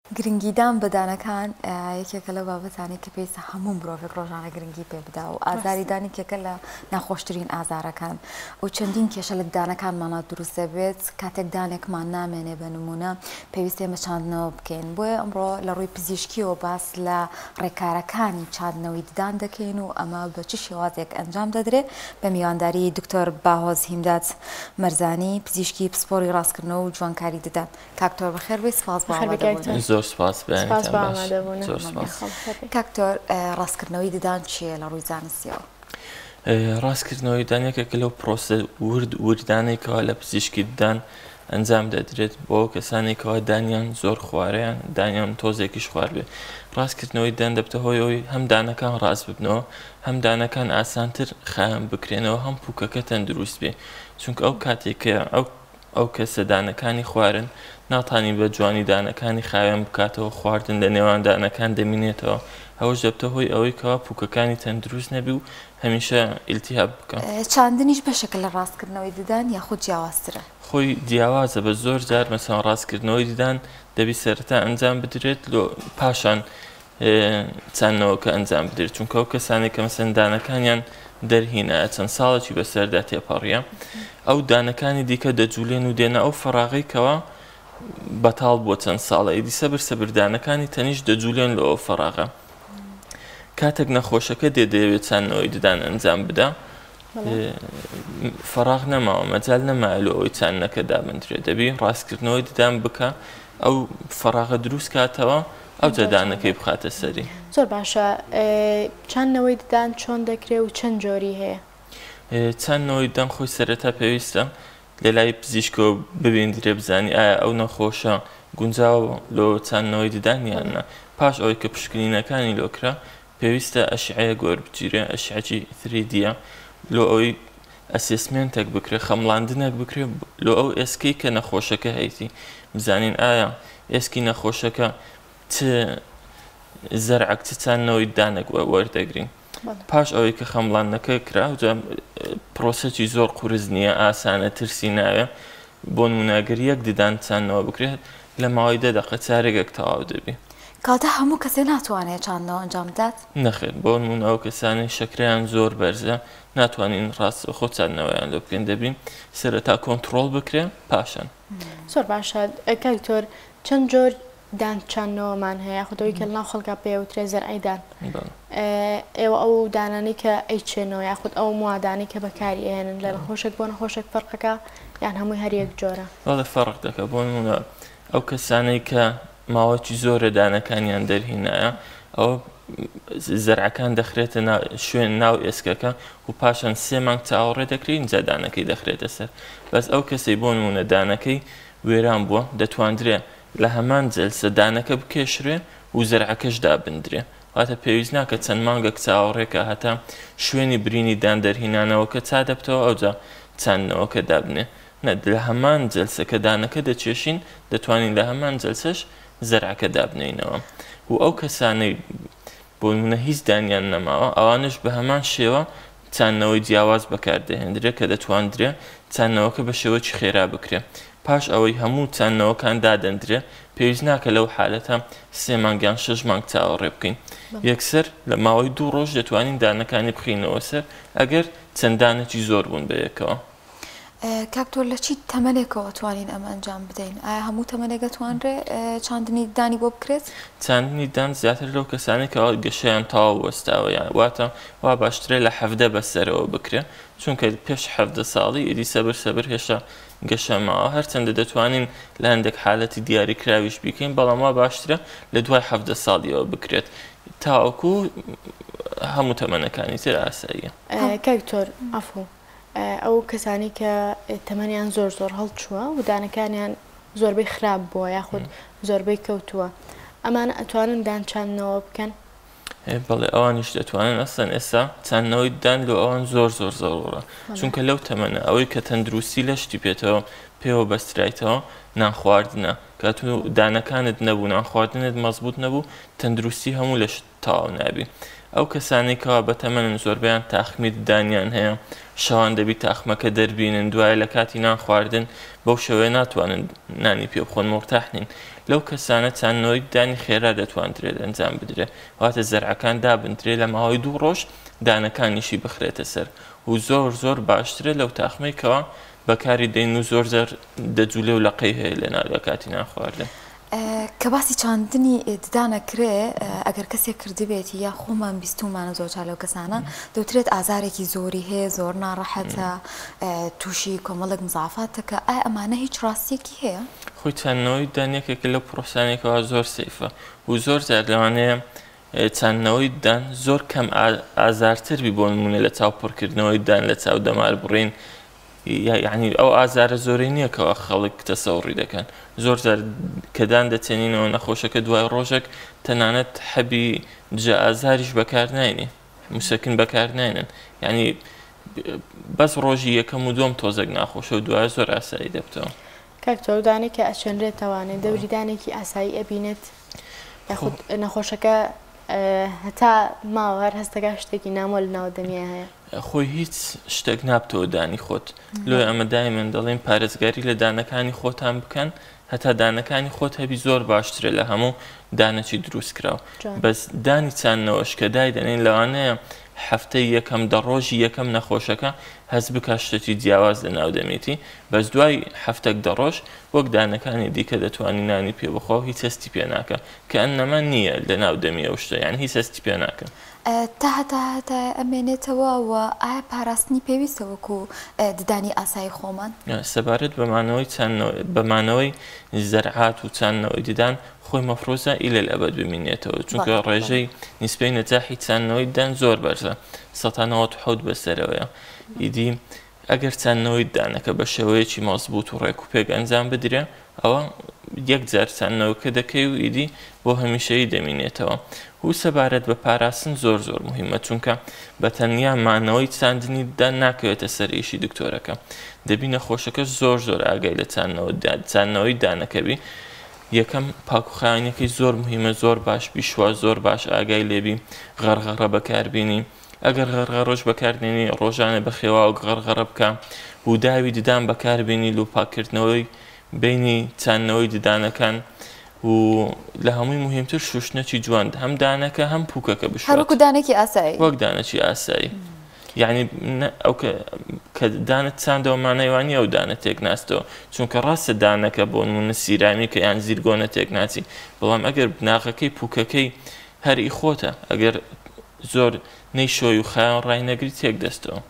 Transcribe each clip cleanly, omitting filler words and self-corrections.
گرنگیدان بەدانەکان یەکێکە لەو بابەتانی کە پێویستە هەموو مرۆڤێک ڕۆژانە گرنگی پێ بدا و ئازاریدانی کێکە لە ناخۆشترین ئازارەکان و چەندین کێشە لە دانەکانمانە دروست دەبێت کاتێک دانێکمان نامێنێ بە نمونە پێویستە ئێمە چاندنەوە بکەین بۆیە ئەمڕۆ لە ڕووی پزیشکیەوە باس لە ڕێکارەکانی چاندنەوەی ددان دەکەین و ئەمە بە چ شێوازێک ئەنجام دەدرێت بە میوانداری دکتۆر باهۆز هیمدات مەرزانی پزیشکی پسپۆڕی ڕاستکردنەوە و جوانکاری ددان. کاکتۆر بەخێربێ سپاس بۆ زۆر سپاس کاکتۆر ڕاستکردنەوەی ددان چییە لە ڕووی زانستیەوە؟ ڕاستکردنەوەی دانێکێکە لەو پرۆسە وردانێکەوە لە پزیشکی ددان ئەنجام دەدرێت بۆ کەسانێکەوە دانیان زۆر خوارەیان دانیان تۆزێکیش خوار بێت. ڕاستکردنەوەی دان دەبتە هۆیەوەی هەم دانەکان ڕاست ببنەوە هەم دانەکان ئاسانتر خایان بکرێنەوە هەم پووکەکە تەندروست بێ چونکە ئەو کاتێکە ئەو کەسە دانەکانی خوارن ناتانی بە جوانی دانەکانی خاوێن بکاتەوە خواردن لە نێوان دانەکان دەمینێتەوە ئەوەش دەبتە هۆی ئەوەی کەوا پووکەکانی تەندروست نەبی و هەمیشە ئیلتیهاب بکە. چاندنیش بەشێکە لە ڕاستکردنەوەی ددان یاخود جیاوازترە؟ خۆی جیاوازە بە زۆر جار مەسەڵەن ڕاستکردنەوەی ددان دەبی سەرەتا ئەنجام بدرێت پاشان چاندنەوەکە ئەنجام بدرێت چونکە ئەو کەسانێک کە مەسەن دانەکانیان دەرهینایە چەند ساڵێکی بەسەردا تێپەڕیە ئەو دانەکانی دیکە دەجوولێن و دێنە ئەو فەراغیکەوە بەتاڵ بۆ چەند ساڵە ئیدی سەبردانەکانی تەنیش دەجوولێن لە ئەو فەراغە کاتێک نەخۆشەکە دەیەوێت چاندنەوەی ددان ئەنجام بدا فەراغ نەماوە مەجال نەمایە لە ئەوەی چاندنەکە دابدرێت دەبی ڕاستکردنەوەی ددان بکە ئەو فەراغە دروست کاتەوە ئەو جەدانەکەی بخاتە سەری. زۆر باشە چاندنەوەی ددان چۆن دەکرێت و چەند جۆری هەیە؟ چاندنەوەی ددان خۆی سەرەتا پێویستە لە لای پزیشکەوە ببیندرێ بزانی ئایا ئەو نەخۆشە گونجاوە لۆ چاندنەوەی ددان یاننا پاش ئەوەی کە پشکنینەکانی لۆکرا پێویستە ئەشعەیە گۆربگیرێ ئەشعەی 3دیە لۆ ئەوەی ئەسێسمنتێک بکرێ خەمڵاندنێک بکرێ لۆ ئەو ئێسکەی کە نەخۆشەکە هەیتی بزانین ئایا ئێسکی نەخۆشەکە چ زەرعەک چ چاندنەوەی ددانێک وەردەگرین پاش ئەوەی کە خەمڵاندنەکە کرا پرۆسەی زۆر قورس نییە ئاسانە ترسی ناوێ بۆ نمونەگەر یەک ددان چاندنەوە بکرێت لە ماوەی 10 دقیقە چارێکێک تەواو دەبی. کاتە هەموو کەسێ ناتوانێت چاندنەوە ئەنجام بدات؟ نەخێت بۆ نمونە ئەو کەسانی شەکرەیان زۆر بەرزە ناتوانین ڕاست خۆ چاندنەوەیان لێ بکەین دەبین سەرەتا کۆنتڕۆڵ بکرێ پاشان. زۆر باشە کاکتۆر چەند جۆر دان چاندنەوەمان هەیە خودەوەی کە ناو خەڵکا پێوترێ زەرعەیدان ئێوە ئەو دانانی کە ئەیچێنەوە یاخود ئەو موادانی کە بەکاری ئێنن لە نەخۆشێک بۆ نەخۆشێک فەرقەکە یان هەمووی هەر یەک جۆرە؟ وەڵێ فەرق دەکە بۆ نمونە ئەو کەسانەی کە ماوەی زۆرە دانەکانیان دەرهینایە ئەوە زەرعەکان دەخرێتە شوێن ناو ئێسکەکە و پاشان 3 مانگ چاوەڕێ دەکرێت اینجا دانەکەی دەخرێتە سەر بەس ئەو کەسەی بۆ نمونە دانەکەی وێران بووە دەتوانرێ لە هەمان جەلسە دانەکە بکێشرێ و زەرعەکەش دابدرێ واتە پێویست ناکە چەند مانگێک چاوەڕێکە هەتا شوێنی برینی دان دەرهینانەوەکە چا دەبتەوە ئەوجا چاندنەوەکە دابنێ لە هەمان جەلسەکە دانەکە دەچێشین دەتوانین لە هەمان جەلسەش زەرعەکە دابنینەوە و ئەو کەسانەی بۆ نمونە هیچ دانیان نەماوە ئەوانش بە هەمان شێوە چاندنەوەی جیاواز بەکاردەهێنرێت کە دەتواندرێ چاندنەوەکە بە شێوەی خێرا بکرێ پاش ئەوەی هەموو چاندنەوەکان دادەندرێ پێویست ناکە لەو حالەتە 3 مانگیان 6 مانگ چاوەڕێ بکەین یەکسەر لە ماوەی 2 ڕۆژ دەتوانین دانەکانی بخینەوە سەر ئەگەر چەندانێکی زۆر بوون بەیەکەوە. کاکتۆر لە چی تەمەنێکەوە توانین ئەمە ئەنجام بدەین؟ ئایا هەموو تەمەنێک دەتوانرێ چاندنی دانی بۆ بکرێت؟ چاندنی دان زیاتر لەو کەسانێکەوە گەشەیان تەواو وەستاوەیان واتە وا باشترێ لە 17 بەسەرەوە بکرێت چونکە پێش 17 ساڵی ئیدی سەبر هێشتا گەشەماوە هەرچەندە دەتوانین لە هەندێک حالەتی دیاریکراویش بکەین بەڵام وا باشترە لە دوای 17 ساڵیەوە بکرێت تاوەکو هەموو تەمەنەکانی تر ئاساییە. کاکتۆر ئەفۆ ئەو کەسانی کە تەمەنیان زۆر هەڵچووە و دانەکانیان زۆربەی خراپ بووە یاخود زۆربەی کەوتووە ئەمانە ئەتوانن دان چاندنەوە بکەن؟ بەڵێ ئەوانیش دەتوانن ئەسەن ئێستا چاندنەوەی دان لە ئەوان زۆر زۆرە چونکە لەو تەمەنە ئەوەی کە تەندروستی لە شتی پێوە بەسترایتەوە نانخواردنە کە دانەکانت نەبوو نانخواردنت مەزبوط نەبوو تەندروستی هەموو لە شت تەواو نابی ئەو کەسانەی کەوا بەتەمەنن زۆربیان تاخمی دانیان هەیە شەوان دەبی تاخمەکە دەربینن دوای لە کاتی نان خواردن بەو شەوەیە ناتوانن نانی پێ بخۆن مرتاحنین لەو کەسانە چاندنەوەی دانی خێرا دەتوانرێت ئەنجام بدرێ واتە زەرعەکان دابنرێ لە ماوەی 2 ڕۆژ دانەکانیشی بخرێتە سەر و زۆر باشترێت لەو تاخمەی کەوا بەکاری دەین و زۆر دەجوولێ و لەقەی هەیە لە کاتی نان خواردن کە باسی چاندنی ددانەکرێ ئەگەر کەسێک کردبێتی یا خۆمان بیستومانە زۆرجار لەو کەسانە دەوترێت ئازارێکی زۆری هەیە زۆر ناڕەحەتە تووشی کۆمەڵک مزافاتە کە ئایا ئەمانە هیچ ڕاستیەکی هەیە؟ خۆی چاندنەوەی دانیەکێک لەو پرۆسانێکەوە زۆر سەیفە و زۆر جار لەوانەیە چاندنەوەی دان زۆر کەم ئازارتربی بۆ نمونە لە چاوپڕکردنەوەی دان لە چاو دەمار بڕین یعنی ئەو ئازارە زۆرەی نییە کەەوە خەڵک تەسەوڕی دەکەن زۆر جار کەدان دەچێنینەوە نەخۆشەکە دوای ڕۆژێک تەنانەت حەبی جە ئازاریش بەکار ناینێ موسەکن بەکار ناینن یعنی بەس ڕۆژی یەکەم و دۆم تۆزێک ناخۆشە و دوای زۆر ئاسایی دەبتەوە کاکتۆر دانێکە ئەچەنرێتەوانێت دەوری دانێکی ئاسایی ئەبینێت یاخود نەخۆشەکە هەتا ماوە هەر هەستەکە شتێکی نامۆ لە ناو دەنیا هەیە خۆی هیچ شتێک نابتەوە دانی خۆت لۆی ئەمە دایمەن دەڵێن پارێزگاری لە دانەکانی خۆتان بکەن هەتا دانەکانی خۆت هەبی زۆر باشترە لە هەموو دانەی دروست کراوە بەس دانی چاندنەوەش کە دای دەنێن لەوانەیە هەفتەی یەکەم دەڕۆژی یەکەم نەخۆشەکە هەز بکە شتێکی جیاواز لە ناو دەمێتی بەس دوای هەفتێک دەڕۆژ وەک دانەکانی دیکە دەتوانی نانی پێ بخۆ هیچ هەستی پێ ناکە کە ئەنەما نییە لە ناو دەمی ئەو شتە یان هیچ هەستی پێ ناکە تا هەتا ئەمێنێتەوە و ئایا پاراستنی پێویستە وەکو ددانی ئاسایی خۆمان سەبارەت بەمانەوەی زەرعات و چاندنەوەی ددان خۆی مەفرۆزە ئیلە ئەبەد ببینێتەوە چونکە ڕێژەی نیسبەی نەجاحی چاندنەوەی دان زۆر بەرزە 97 بەسەرەوەیە ئیدی ئەگەر چاندنەوەی دانەکە بە شێوەیەکی مەزبوط و ڕێک و پێک ئەنجام بدرێ ئەوە یەک جار چاندنەوەکە دەکەی و ئیدی بۆ هەمیشەیی دەمینێتەوە و سەبارەت بە پاراستن زۆر مهمە چونکە بە تەنیا مانەوەی چاندنی دان ناکەوێتە سەرئیشی دکتۆرەکە دەبی نەخۆشەکە زۆر ئاگای لە چاندنەوەی دانەکەبی یەکەم پاکوخایەنەکەی زۆر مهمە زۆر باش بیشوە زۆر باش ئاگای لێبی غەرغەڕە بەکاربینی ئەگەر غەرغەڕۆژ بەکاردێنی ڕۆژانە بە خێوا و غەرغەڕە بکە و داوی ددان بەکاربینی و پاکردنەوەی بینی چاندنەوەی ددانەکان و لە هەمووی مهمتر شوشنەکی جوان هەم دانەکە هەم پووکەکە بشوێت هەروەکو دانێکی ئاسایی وەک دانەکی ئاسایی یعنی ئەو کە دانت چاندەوە مانەیوانی ئەو دانە تێک ناستەوە چونکە ڕاستە دانەکە بۆ نمونە سیرامی کە یان زیرگۆنە تێک ناچی بەڵام ئەگەر بناغەکەی پووکەکەی هەری خۆتە ئەگەر زۆر نەیشۆی و خایان ڕای نەگری تێک دەستەوە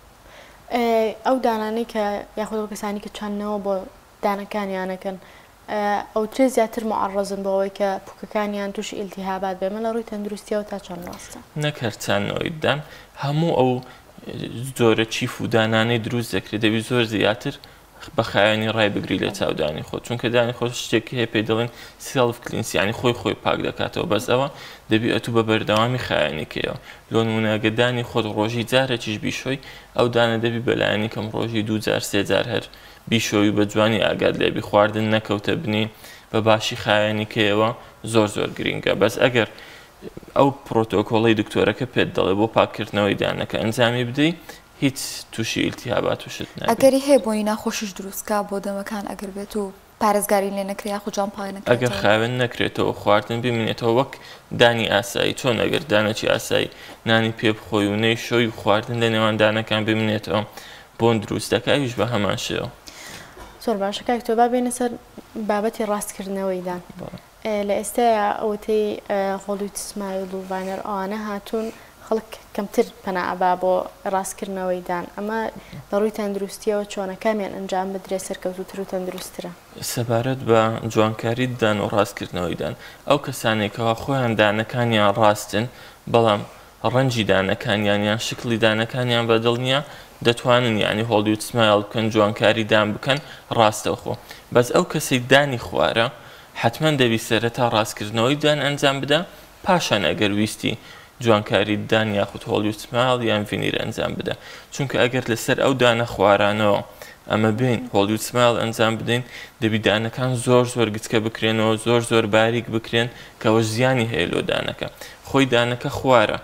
ئەو دانانەی کە یاخۆ کەسانی کە چاندنەوە بۆ دانەکانیانەکەن ئەو ترێ زیاتر معڕەزن بەوەی کە پووکەکانیان تووشی ئیلتیهابات بێمە لە ڕووی تەندروستیەوە تا چەند ڕاستە نەکەر چاندنەوەی دان هەموو ئەو زۆرە چیف و دانانەی دروست دەکرێت دەبی زۆر زیاتر بە خایانی ڕای بگری لە چاودانی خۆت چونکە دانی خۆش شتێکی هەیە پێی دەڵێن سێڵف کلینس یعنی خۆی پاک دەکاتەوە بەس ئەوە دەبی ئەتوو بە بەردەوامی خایانێکەوە لۆ نمونەگە دانی خۆت ڕۆژی جارێکیش بیشۆی ئەو دانە دەبی بەلایانی کەم ڕۆژی 2 جار 3 جار هەر بیشۆی بە جوانی ئاگات لێبی خواردن نەکەوتە بنی بە باشی خایانێکەوە زۆر گرینگە بەس ئەگەر ئەو پرۆتۆکۆڵی دکتۆرەکە پێت دەڵێ بۆ پاکردنەوەی دانەکە ئەنجامی بدەی هیچ تووشی ئیلتیهابات وشت نابێت ئەگەری هەیە بۆی ناخۆشیش دروستکە بۆ دەمەکان ئەگەر بێت و پارێزگاری لێ نەکرێ یاخود جان پاڵی نەکرێت ئەگەر خاوێن نەکرێتەوە خواردن ببینێتەوە وەک دانی ئاسایی چۆن ئەگەر دانەکی ئاسایی نانی پێ بخۆی و نەیشۆی و خواردن لە نێوان دانەکان ببینێتەوە بۆن دروست دەکەویش بە هەمان شێوە زۆر باشە کاکتۆ با بێنە سەر بابەتی ڕاستکردنەوەی دان لە ئێستایا ئەوەی خۆڵوی سمایل و ڤانەر ئەوانە هاتوون خەڵک کەمتر پەنابا بۆ ڕاستکردنەوەی دان ئەمە لە ڕووی تەندروستیەوە چۆنە کامیان ئەنجام بدرێت سەرکەوتوتر و تەندروسترە سەبارەت بە جوانکاری دان و ڕاستکردنەوەی دان ئەو کەسانێکەوە خۆیان دانەکانیان ڕاستن بەڵام ڕەنجی دانەکانیان یان شکلی دانەکانیان بەدڵ نییە دەتوانن یعنی هۆڵیوود سمایل بکەن جوانکاری دان بکەن ڕاستەوخۆ بەس ئەو کەسەی دانی خوارە حتمما دەبی سەرەتا ڕاستکردنەوەی دان ئەنجام بدە پاشان ئەگەر ویستی جوانکاری دان یاخود هۆڵیوود سمایل یان ڤینیر ئەنجام بدە چونکە ئەگەر لەسەر ئەو دانە خوارانەوە ئەمە بین هۆڵیوود سمایل ئەنجام بدەین دەبی دانەکان زۆر گچکە بکرێنەوە زۆر باریک بکرێن کەەوە زیانی هەیە لۆ دانەکە خۆی دانەکە خوارە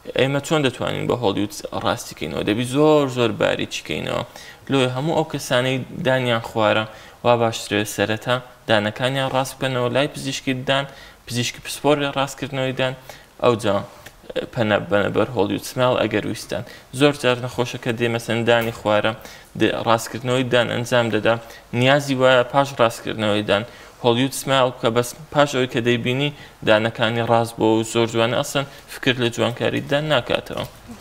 ئێمە چۆن دەتوانین بە هۆلیوود ڕاستیکەینەوە دەبی زۆر باریچیکەینەوە لۆی هەموو ئەو کەسانەی دانیان خوارە وا باشترێ سەرەتا دانەکانیان ڕاست بکەنەوە لای پزیشکی دان پزیشکی پسپۆری ڕاستکردنەوەیدان ئەوجا پەنە بەنەبەر هۆلیوود سمال ئەگەر ویستان زۆر جار نەخۆشەکە دێمەسەندانی خوارە ڕاستکردنەوەی دان ئەنجام دەدا نیازی وایە پاش ڕاستکردنەوەیدان هۆلیوود سمال بکە بەس پاش ئەوەی کە دەیبینی دانەکانی ڕاست بۆ و زۆر جوانە ئەسن فکر لە جوانکاریدان ناکاتەوە.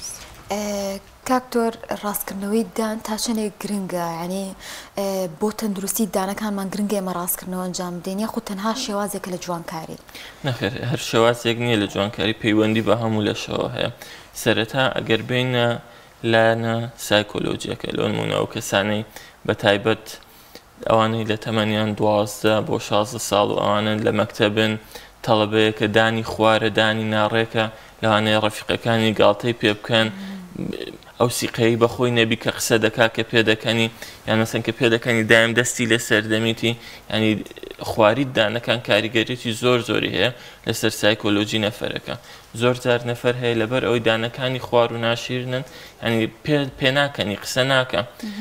کاکتۆر ڕاستکردنەوەی دان تا چەندێک گرنگە ینی بۆ تەندروستی دانەکانمان گرنگە ئێمە ڕاستکردنەوە ئەنجام بدەین یاخود تەنها شێوازێکە لە جوانکاری نەخێر هەر شێوازێک نییە لە جوانکاری پەیوەندی بە هەموو لەشەوە هەیە سەرەتا ئەگەر بینە لایەنە سایکۆلۆجیەکە لۆ نمونەوە کەسانەی بە تایبەت ئەوانەی لە تەمەنیان 12 بۆ 16 ساڵ و ئەوانن لە مەکتەبن تەڵەبەیە کە دانی خوارە دانی ناڕێکە لەوانەیە ڕەفیقەکانی گاڵتەی پێ بکەن ئەو سیقەی بەخۆی نەبی کە قسە دەکا کە پێدەکەنی یان مەسەن کە پێدەکەنی دایم دەستی لە سەردەمیتی ینی خواری دانەکان کاریگەریەتی زۆری هەیە لەسەر سایکۆلۆجی نەفەرەکە زۆر جار نەفەر هەیە لەبەر ئەوەی دانەکانی خوار و ناشیرنن ینی پێ ناکەنی قسە ناکە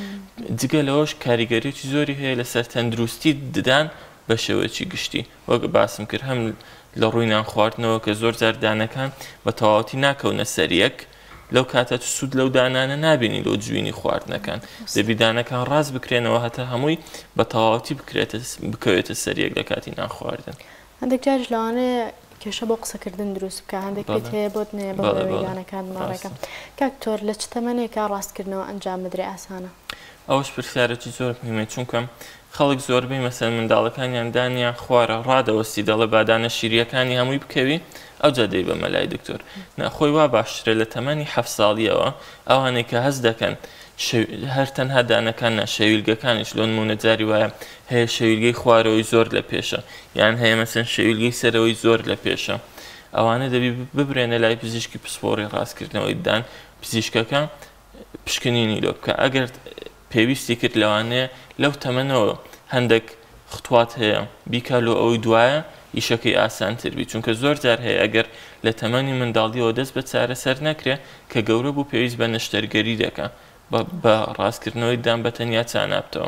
جگە لەوەش کاریگەریەتی زۆری هەیە لەسەر تەندروستی ددان بە شێوەیەکی گشتی وەک باسم کرد هەم لە ڕووی نان خواردنەوە کە زۆر جار دانەکان بە تەواوەتی ناکەونە سەریەک لەو کاتە سوود لەو دانانە نابینی لەو جوینی خواردنەکان دەبی دانەکان ڕاست بکرێنەوە هەتا هەمووی بە تەواوەتی بکەوێتە سەریەک لە کاتی نان خواردن هەندێک جارش لەوانەیە کێشە بۆ قسەکردن دروست بکە هەندێک پێت هەیە بۆت نێ بەڵێ دانەکان ماڕەکە کاکتۆر لە چ تەمەنێکە ڕاستکردنەوە ئەنجام بدرێ ئاسانە ئەوش پرسیارەکی زۆر مهمە چونکە خەڵک زۆربەی مەسەن منداڵەکانیان دانیان خوارە ڕادەوەستی دەڵێ بادانە شیریەکانی هەمووی بکەوی ئەو جادەی بە مەلای دکتۆر ناخۆی وا باشترە لە تەمەنی 7 ساڵیەوە ئەوانەی کە هەست دەکەن هەر تەنها دانەکان شەویلگەکانیش لۆ نمونە جاری وایە هەیە شەویلگەی خوارەوەی زۆر لە پێشە یان هەیە مەسەن شەویلگەی سەرەوەی زۆر لە پێشە ئەوانە دەبی ببرێنە لای پزیشکی پسپۆڕی ڕاستکردنەوەی دان پزیشکەکە پشکنینی لۆ بکە ئەگەر پێویستی کرد لەوانەیە لەو تەمەنەوە هەندێک خطوات هەیە بیکە لۆ ئەوەی دوایە ئیشەکەی ئاسانتر بی چونکە زۆر جار هەیە ئەگەر لە تەمەنی منداڵیەوە دەست بە چارەسەر نەکرێ کە گەورە بوو پێویست بە نەشتەرگەری دەکە بە ڕاستکردنەوەی دان بە تەنیا چانابتەوە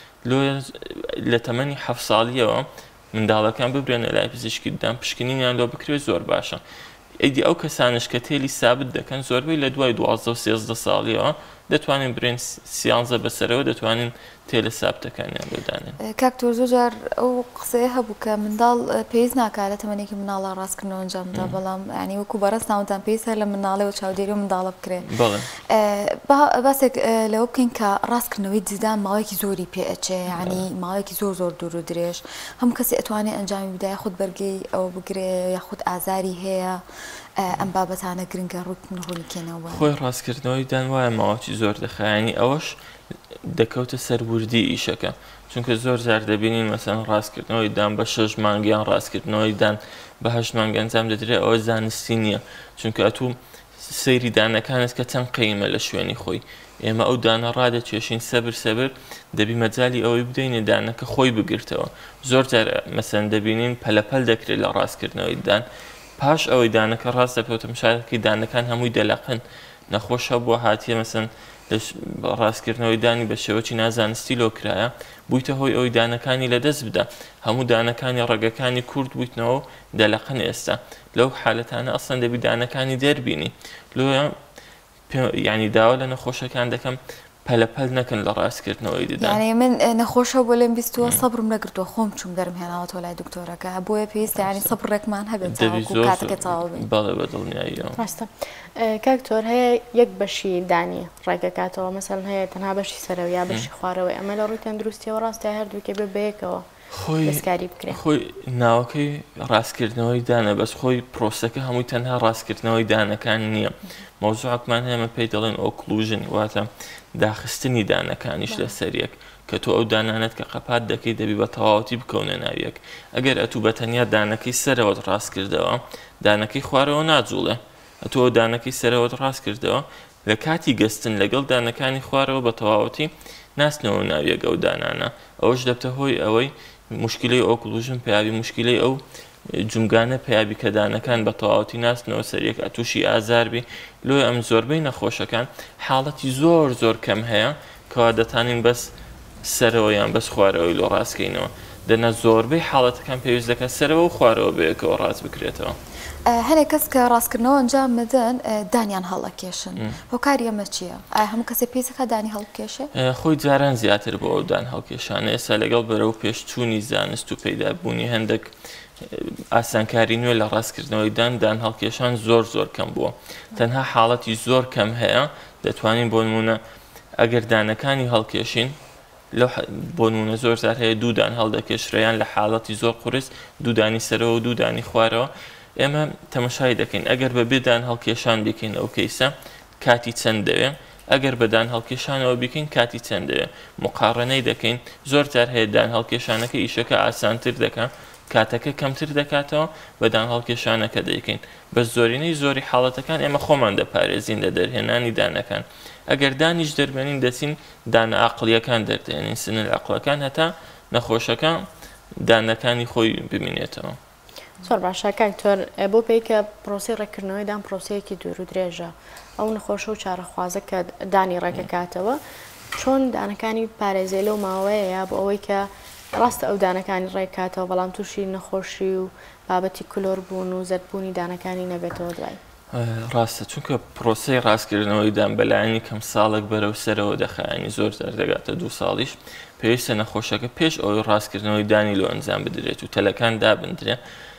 لە تەمەنی 7 ساڵیەوە منداڵەکان ببرێنە لای پزیشکی دان پشکنینیان لۆ بکرێت زۆر باشە ئیدی ئەو کەسانش کە تێلی سابت دەکەن زۆربەی لە دوای 12 و 13 ساڵیەوە دەتوانین برێن سیانزە بەسەرەوە دەتوانین تێلە سابتەکانیان لەدانێن کاکتۆر زۆر جار ئەو قسەیە هەبوو کە منداڵ پێویست ناکات لە تەمەنێکی مناڵە ڕاستکردنەوە ئەنجامدا بەڵام ینی وەکو بەڕست ناوتان پێویست هەر لە مناڵەوە چاودێری و منداڵە بکرێن باسێک لەوە بکەین کە ڕاستکردنەوەی ددان ماوەیەکی زۆری پێ ئەچێ ینی ماوەیەکی زۆر دوور و درێژ هەموو کەسی ئەتوانێت ئەنجامی بدە یاخود بەرگەی ئەوە بگرێ یاخود ئازاری هەیە ئەم بابەتانە گرنگە ڕوونکێنەوە خۆی ڕاستکردنەوەی دان وایە ماوەی زۆر دەخایانی ئەوەش دەکەوتە سەروردی ئیشەکە چونکە زۆر جار دەبینین مەسەن ڕاستکردنەوەی دان بە 6 مانگیان ڕاستکردنەوەی دان بە 8 مانگ ئەنجام دەدرێت ئەوە زانستی نییە چونکە ئەتوو سەیری دانەکانت کە چەند قەیمە لە شوێنی خۆی ئێمە ئەو دانە ڕادەکێشین سەبر دەبی مەجای ئەوەی بدەینێ دانەکە خۆی بگرتەوە زۆر جار مەسەن دەبینین پەلەپەل دەکرێت لە ڕاستکردنەوەی دان پاش ئەوەی دانەکە ڕاست دەکەوتە مشارەکەی دانەکان هەمووی دەلاقن نەخۆشە بۆ هاتیە مەسەن ڕاستکردنەوەی دانی بە شێوەی نازانستی لۆ کرایە بوویتە هۆی ئەوی دانەکانی لەدەست بدە هەموو دانەکانی ڕێگەکانی کورد بوویتنەوە دەلەقن ئێستا لەو حالەتانە ئەسڵەن دەبی دانەکانی دەربینی لۆیە ینی داوا لە نەخۆشەکان دەکەم پەلەپەل نەکەن لە ڕاستکردنەوەی ددان ینی من نەخۆشە بۆ لێم بیستووە سەبرم نەگرتووە خۆم چوم دەرم هێناوەتەوە لای دکتۆرەکە بۆیە پێویستە ینی سەبڕێکمان هەبێت کاتەکە تەواو بێت بەڵێ بەدڵنیاییەوە ڕاستە کاکتۆر هەیە یەک بەشی دانی ڕێگەکاتەوە مەسەڵەن هەیە تەنها بەشی سەرەوە یا بەشی خوارەوەی ئەمە لە ڕووی تەندروستیەوە ڕاستە هەردووکێ بەیەکەوە دەستکاری بکرێت خۆی ناوەکەی ڕاستکردنەوەی دانە بەس خۆی پرۆسەکە هەمووی تەنها ڕاستکردنەوەی دانەکان نییە مۆزوعەکمان هەیەمە پێی دەڵێن ئۆکلوژن واتە داخستنی دانەکانیش لە سەریەک کە تۆ ئەو دانانت کە قەپات دەکەی دەبی بە تەواوەتی بکەونە ناویەک ئەگەر ئەتوو بە تەنیا دانەکەی سەرەوەت ڕاست کردەوە دانەکەی خوارەوە ناجوڵێ ئەتۆ دانەکەی سەرەوەت ڕاست کردەوە لە کاتی گەستن لەگەڵ دانەکانی خوارەوە بە تەواوەتی ناستنەوە ناویەک ئەو دانانە ئەوەش دەبتە هۆی ئەوەی مشکلەی ئۆکلوژن پیاوی مشکلەی ئەو جونگانە پێیابی کە دانەکان بە تەواوەتی ناستنەوە سەریەک تووشی ئازاربی لۆی ئەم زۆربەی نەخۆشەکان حاڵەتی زۆر زۆر کەم هەیە کەوا دەتانین بەس سەرەوە یان بەس خوارەوەی لۆ ڕاستکەینەوە دەنا زۆربەی حاڵەتەکان پێویست دەکات سەرەوە و خوارەوە بەیەکەوە ڕاست بکرێتەوە. هەنێک کەس کە ڕاستکردنەوە ئەنجام بدەن دانیان هەڵەکێشن هۆکاری ئەمە چییە؟ ئایا هەموو کەسێک پێیسەکە دانی هەڵکێشێ؟ خۆی جاران زیاتر بۆ ئەو دان هەڵکێشانە ئێستا لەگەڵ بەرەو پێشچوونی زانست و پەیدابوونی هەندێک ئاسانکاری نوێ لە ڕاستکردنەوەی دان هەڵکێشان زۆر زۆر کەم بووە تەنها حاڵەتی زۆر کەم هەیە دەتوانین بۆ نمونە ئەگەر دانەکانی هەڵکێشین بۆ نمونە زۆر زار هەیە دوودان هەڵدەکێشرەیان لە حاڵەتی زۆر قورس دوودانی سەرەوە و دوودانی خوارەوە ئێمە تەمەشای دەکەین ئەگەر بە بێدان هەڵکێشان بکەین ئەو کەیسە کاتی چەند دەوێ ئەگەر بەدان هەڵکێشانەوە بکەین کاتی چەند دەوێ مقارنەی دەکەین زۆر جار هەیە دان هەڵکێشانەکە ئیشەکە ئاسانتر دەکات کاتەکە کەمتر دەکاتەوە بەدان هەڵکێشانەکە دەیکەین بە زۆرینەی زۆری حاڵەتەکان ئێمە خۆمان دەپارێزین لە دەرهێنانی دانەکان ئەگەر دانیش دەربێنین دەچین دانە عەقڵیەکان دەردێنین سنل عەقڵەکان هەتا نەخۆشەکە دانەکانی خۆی ببینێتەوە. زۆر باشە کاکتۆر بۆ پێی کە پرۆسی ڕێکردنەوەی دان پرۆسەیەکی دوور و درێژە ئەو نەخۆشە و چارەخوازە کە دانی ڕێکەکاتەوە چۆن دانەکانی پارێزێ لەو ماوەیە بۆ ئەوەی کە ڕاستە ئەو دانەکانی ڕێکاتەوە بەڵام تووشی نەخۆشی و بابەتی کلۆر بوون و زەربوونی دانەکانی نەبێتەوە دوای. ڕاستە چونکە پرۆسەی ڕاستکردنەوەی دان بەلایانی کەم ساڵێک بەرەو سەرەوە دەخایانی زۆر دەردەگاتە 2 ساڵیش پێویستە نەخۆشەکە پێش ئەوەی ڕاستکردنەوەی دانی لۆ ئەنجام بدرێت و تەلەکان دابدرێت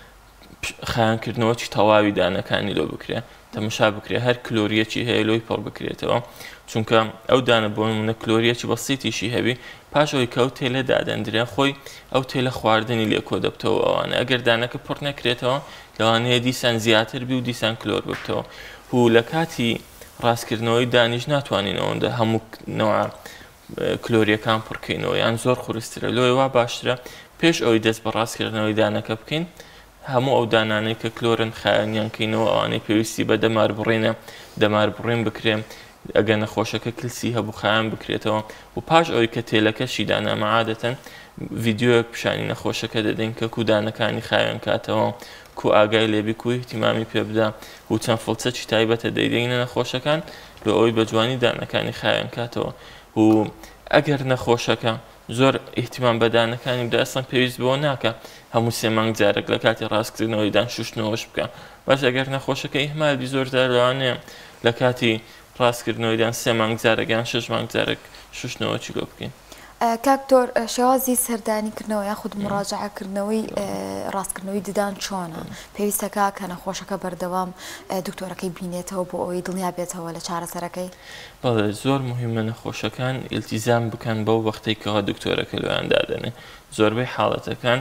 خایانکردنەوەی تەواوی دانەکانی لۆ بکرێت تەماشا بکرێت هەر کلۆریەکی هەیە لۆی پڕ بکرێتەوە چونکە ئەو دانە بۆ نمونە کلۆریەکی بەسیتیشی هەبی پاش ئەوی کە ئەو تێلە دادەندرێ خۆی ئەو تێلە خواردنی لێ کۆ دەبتەوە ئەوانە ئەگەر دانەکە پڕ نەکرێتەوە لەوانەیە دیسان زیاتر بی و دیسان کلۆر ببتەوە و لە کاتی ڕاستکردنەوەی دانیش ناتوانین ئەوەندە هەموو نەوە کلۆریەکان پڕکەینەوە یان زۆر خورسترە لۆی وا باشترە پێش ئەوی دەست بە ڕاستکردنەوەی دانەکە بکەین هەموو ئەو دانانەی کە کلۆرن خایانیان کەینەوە ئەوانەی پێویستی بە دەمار بڕێنە دەمار بڕێن بکرێن ئەگەر نەخۆشەکە کلسی هەبوو خایان بکرێتەوە و پاش ئەوی کە تێلەکەشی دانامە عادەتەن ڤیددیۆیەک پیشانی نەخۆشەکە دەدەین کە کودانەکانی خایان کاتەوە کو ئاگای لێبی کو احتیمامی پێ بدە و چەند فڵچەکی تایبەتە دەیدەینە نەخۆشەکان لە ئەوی بە جوانی دانەکانی خایان کاتەوە و ئەگەر نەخۆشەکە زۆر احتیمام بەدانەکانی بدە ئەسڵەن پێویست بەوە ناکە هەموو 3 مانگ جارێک لە کاتی ڕاستکردنەوەی دان شوشتنەوەش بکە باش ئەگەر نەخۆشەکە ئیهمالی زۆر جار لەوانەیە لە کاتی ڕاستکردنەوەی دان 3 مانگ جارێکیان 6 مانگ جارێک شوشتنەوەی لۆ بکەین. کاکتۆر شێوازی سەردانیکردنەوە یاخود مڕاجعەکردنەوەی ڕاستکردنەوەی ددان چۆنە پێویستەکە کە نەخۆشەکە بەردەوام دکتۆرەکەی بینێتەوە بۆ ئەوەی دڵنیا بێتەوە لە چارەسەرەکەی؟ بەڵێ زۆر مهمە نەخۆشەکان ئیلتیزام بکەن بەو وەختەی کەەوە دکتۆرەکە لەویان دادەنێ زۆربەی حاڵەتەکان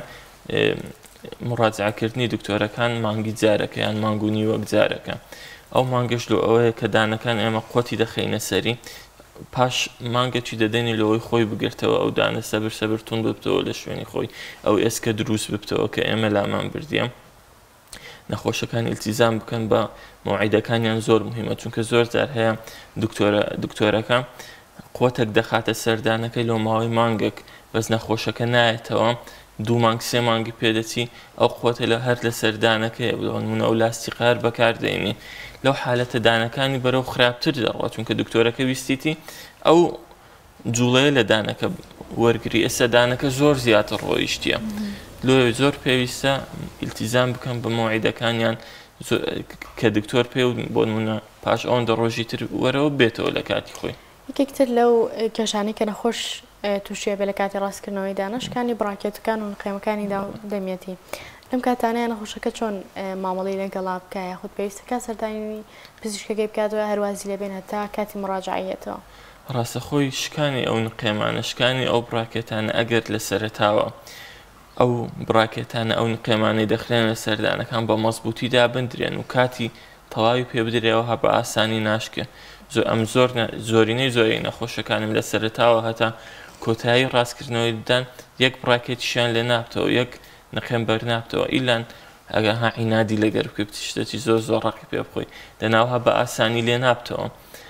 مڕاجعەکردنی دکتۆرەکان مانگی جارەکە یان مانگونی وەک جارەکە ئەو مانگەش لۆ ئەوەیە کە دانەکان ئێمە قوتی دەخەینە سەری پاش مانگەی دەدەنی لەوەی خۆی بگرتەوە ئەو دانە سەبر تون ببتەوە لە شوێنی خۆی ئەو ئێسکە دروست ببتەوە کە ئێمە لامان بردیە نەخۆشەکان ئیلتیزام بکەن بە مەوعیدەکانیان زۆر مهمە چونکە زۆر جار هەیە دکتۆرەکە قوتێک دەخاتە سەردانەکەی لەو ماوەی مانگێک بەس نەخۆشەکە نایەتەوە 2 مانگ 3 مانگی پێدەچی ئەو قوتە لە هەر لە سەردانەکەی بڵێن ئەو لاستیقار بەکاردێنی لەو حالەتە دانەکانی بەرەو خراپتر دەڕات چونکە دکتۆرەکە ویستیتی ئەو جوڵەیە لە دانەکە وەرگری ئێستا دانەکە زۆر زیاتر ڕۆیشتیە لۆ زۆر پێویستە ئیلتیزام بکەم بە مەوعیدەکانیان کە دکتۆر پێ بۆ نمونە پاش ئەوەندە ڕۆژی تر وەرەوە بێتەوە لە کاتی خۆی. یەکێکتر لەو کێشانەی کە نەخۆش تووشیە بێ لە کاتی ڕاستکردنەوەی دانەشکانی بڕاکێتەکان و نقێمەکانی دەمێتی لەم کاتانەیە نەخۆشەکە چۆن مامەڵی لەگەڵا بکە یاخود پێویستەکە سەردانی پزیشکەکەی بکاتەوە هەروازی لێبێن هەتا کاتی مڕاجعەتەوە. ڕاستەخۆی شکانی ئەو نقێمانە شکانی ئەو بڕاکێتانە ئەگەر لە سەرتاوە ئەو بڕاکێتانە ئەو نقێمانەی دەخرێن لە سەردانەکان بە مەزبوطیدا بندرێن و کاتی تەواوی پێ بدرێەوە هە بە ئاسانی ناشکە ئەم زۆرینەی زۆری نەخۆشەکانم لە سەرتاوە هەتا کۆتایی ڕاستکردنەوەی ددان یەک بڕاکێتیشیان لێ نابتەوە یەک نقێم بەرنابتەوە ئیلان ئەگە ها عینادی لەگەر بکە شتێکی زۆر ڕقی پێ بخۆی دەناوها بە ئاسانی لێ نابتەوە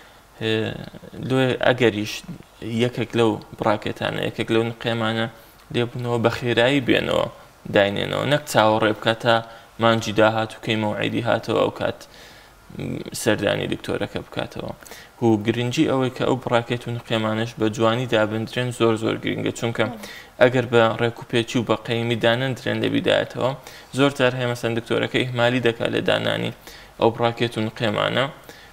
لێ ئەگەریش یەکێک لەو بڕاکێتانە یەکێک لەو نقێمانە لێبوونەوە بە خێرایی بێنەوە داینێنەوە نەک چاوەڕێ بکات تا مانجی داهات و کەی مەوعیدی هاتەوە ئەو کات سەردانی دکتۆرەکە بکاتەوە و گرنگی ئەوەی کە ئەو بڕاکێت و نقێمانش بە جوانی دابدرێن زۆر گرنگە چونکە ئەگەر بە ڕێکوپێکی و بە قەیمی دانەندرێن لە بیدایەتەوە زۆر جار هەیە مەسەن دکتۆرەکە ئیهمالی دەکات لە دانانی ئەو بڕاکێت و نقێمانە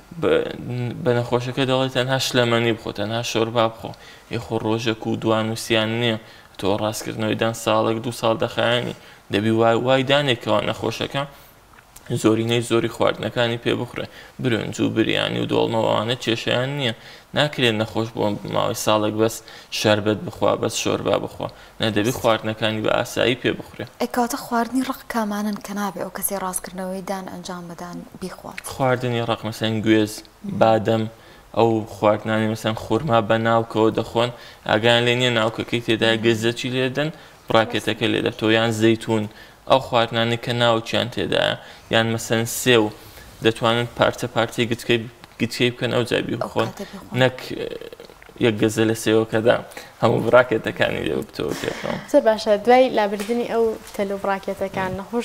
بە نەخۆشەکە دەڵێت تەنها شلەمەنی بخۆ تەنها شۆربا بخۆ یخۆ ڕۆژێک و دوان وسییان نییە تۆ ڕاستکردنەوەی دان ساڵێک 2 ساڵ دەخایانی دەبی وای دانێکەوە نەخۆشەکە زۆرینەی زۆری خواردنەکانی پێ بخورێ برنج و بریانی و دۆڵمەوەوانە کێشیان نییە ناکرێت نەخۆش بۆ ماوەی ساڵێک بەس شەربەت بخوا بەس شۆربا بخوا نەدەبی خواردنەکانی بە ئاسایی پێ بخورێ ئەکاتە خواردنی ڕق کامانن کە نابێ ئەو کەسی ڕاستکردنەوەی دان ئەنجام بدان بیخوات خواردنی ڕق مەسەن گوێز بادەم ئەو خواردنانی مەسەن خورما بە ناوکەوە دەخۆن ئاگیان لێ نییە ناوکەکەی تێدا گەزەکی لێدەن بڕاکێتەکە لێ دەبتەوە یان زەیتون ئەو خواردنانی کە ناوچیان تێدایە یان مەسەن سێو دەتوانن پارچە گچکەی بکەن ئەو جای بخۆن نەک یەک گەزە لە سێوەکەدا هەموو بڕاکێتەکانی لێ بکتەوە پێکەوە زۆر باشە دوای لابردنی ئەو تەلو بڕاکێتەکان نەخۆش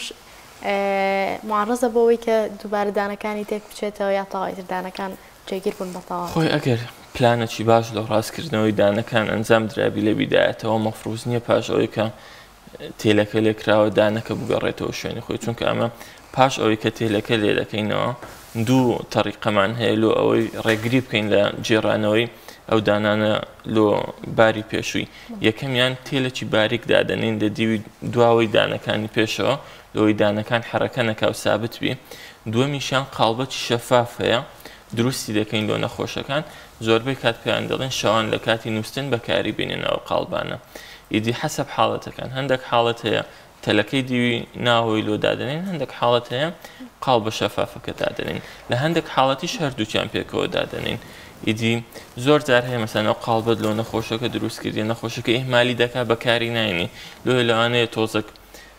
معڕزە بۆەوەی کە دووبارە دانەکانی تێک بچێتەوە یا تاوایتر دانەکان جێگیر بوون بەتەواو خۆی ئەگەر پلانێکی باش لە ڕاستکردنەوەی دانەکان ئەنجام درابی لە بیدایەتەوە مەفروض نییە پاش ئەوەی کە تێلەکە لێکراوە دانەکە بگەڕێتەوە شوێنی خۆی چونکە ئەمە پاش ئەوەی کە تێلەکە لێ دەکەینەوە دوو تەریقەمان هەیە لۆ ئەوەی ڕێگری بکەین لە جێڕانەوەی ئەو دانانە لۆ باری پێشووی یەکەمیان تێلێکی باریک دادەنین لە دیوی دواوەی دانەکانی پێشەوە لەوەی دانەکان حرەکە نەکاو سابت بی دووەمیشیان قاڵبەتی شەفاف هەیە دروستی دەکەین لۆ نەخۆشەکان زۆربەی کات پێیان دەڵێن شەوان لە کاتی نووسن بەکاری بینێنەوە قاڵبانە ئیدی حەسەب حاڵەتەکان هەندێک حاڵەت هەیە تەلەکەی دیوی ناوەوەی لۆ دادنین هەندێک حاڵەت هەیە قاڵ بە شەفافەکە دادنین لە هەندێک حاڵەتیش هەردووچیان پێکەوە دادنین ئیدی زۆر جار هەیە مەسەن ئەو قاڵبەت لۆ نەخۆشەکە دروستکردی نەخۆشەکە ئیهمالی دەکات بەکاری ناینی لۆ لەوانەیە تۆزێک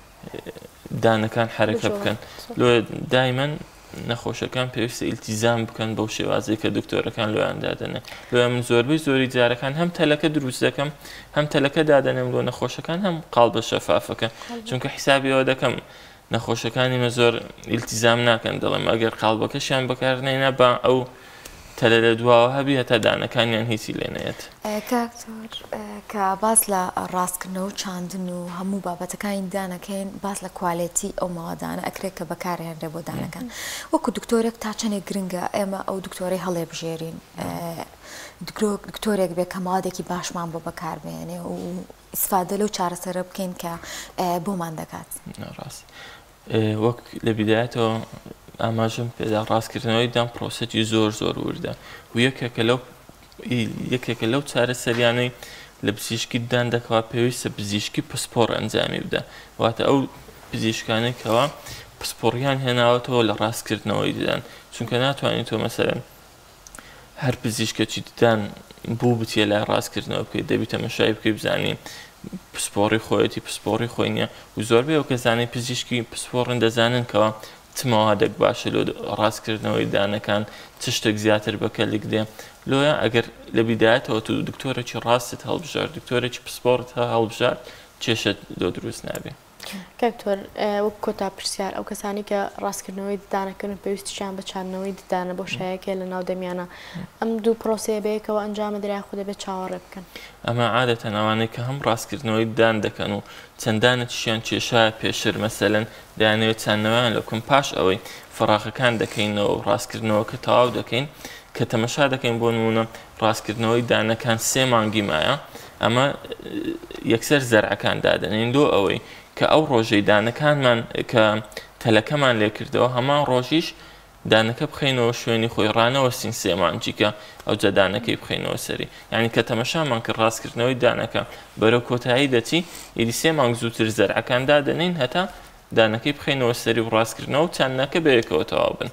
دانەکان حرەکە بکەن لۆ دایمەن نەخۆشەکان پێویستە ئیلتیزام بکەن بەو شێوازەی کە دکتۆرەکان لۆیان دادەنێ لۆ من زۆربەی زۆری جارەکان هەم تەلەکە دروست دەکەم هەم تەلەکە دادەنێم لۆ نەخۆشەکان هەم قاڵ بە شەفافەکە چونکە حیسابی ئەوە دەکەم نەخۆشەکانی مە زۆر ئیلتیزام ناکەن دەڵێم ئەگەر قاڵبەکەشیان بەکارنێنە بە ئەو تەلە لە دواوە هەبی هەتا دانەکانیان هیچی لێ نەیەت کاکتۆر کە باس لە ڕاستکردنەوە و چاندن و هەموو بابەتەکانی دانەکەین باس لە کوالێتی ئەو ماوەدانە ئەکرێت کە بەکارهێنرێ بۆ دانەکان وەکو دکتۆرێک تا چەندێک گرنگە ئێمە ئەو دکتۆرەی هەڵێ بژێرین دکتۆرێک بێت کە ماوەدێکی باشمان بۆ بەکاربێنێ و ئیسفادە لەو چارەسەرە بکەین کە بۆمان دەکات ڕاست وەک لە بیدایەتەوە ئاماژم پێدا ڕاستکردنەوەی دام پرۆسەی زۆر وردە و یەکێکە لەو چارە سەریانەی لە پزیشکی دان دەکەوە پێویستە پزیشکی پسپۆر ئەنجامی بدە واتە ئەو پزیشکانەی کەەوە پسپۆڕیان هێناوەتەوە لە ڕاستکردنەوەی ددان چونکە ناتوانین تۆ مەسەرەن هەر پزیشکەکی ددان بوو بچێ لای ڕاستکردنەوە بکەیت دەبی تەمەشای بکەی بزانین پسپۆڕی خۆیەتی پسپۆڕی خۆی نییە و زۆربەی ئەو کەزانەی پزیشکی پسپۆڕن دەزانن کەەوە چمەوادێک باشە لە ڕاستکردنەوەی دانەکان چ شتێک زیاتر بەکەلێک دێ لۆیە ئەگەر لە بیدایەتەوە تو دکتۆرێکی ڕاستت هەڵبژار دکتۆرێکی پسپۆرت هەڵبژار کێشت لۆ دروست نابێ کاکتۆر وەک کۆتا پرسیار ئەو کەسانی کە ڕاستکردنەوەی ددانەکردن پێویستیان بە چاندنەوەی ددانە بۆ شایەکە لە ناو دەمیانە ئەم دوو پرۆسەیە بەیەکەوە ئەنجامە درای خۆ دەبێت چاوەڕێ بکەن ئەمە عادەتەن ئەوانەی کە هەم ڕاستکردنەوەی دان دەکەن و چەندانەتیشیان کێشایە پێشتر مەسەلەن دەیانەوێت چاندنەوەیان لەکەم پاش ئەوەی فراخەکان دەکەینەوە و ڕاستکردنەوە کە تەواو دەکەین کە تەمەشا دەکەین بۆ نمونە ڕاستکردنەوەی دانەکان 3 مانگی مایە ئەمە یەکسەر زەرعەکان دادەنین دۆ ئەوەی کە ئەو ڕۆژەی دانەکانمان کە تەلەکەمان لێکردەوە هەمان ڕۆژیش دانەکە بخەینەوە شوێنی خۆی ڕانەوەستین 3 مانجیکە ئەو جەدانەکەی بخەینەوە سەری یعنی کە تەمەشامان کرد ڕاستکردنەوەی دانەکە بەرەو کۆتایی دەچی ئیدی 3 مانگ زووتر زەرعەکان دادەنین هەتا دانەکەی بخەینەوە سەری و ڕاستکردنەوە و چاندنەکە بەیەکەوە تەواو بن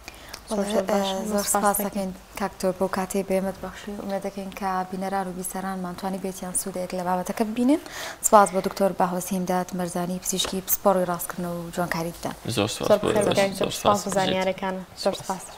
زۆر سپاس دەکەین کاکتۆر بۆ کاتێ بێمت بەخشی ومێ دەکەین کە بینەران و بیسەرانمان توانی بێتیان سوودێک لە بابەتەکە ببینن سپاس بۆ دکتۆر باهۆسیمداد مەرزانی پزیشکی پسپۆڕی ڕاستکردنەوە و جوانکاری بدەن زۆر سپاس بۆ زانیاریەکان زۆر سپاس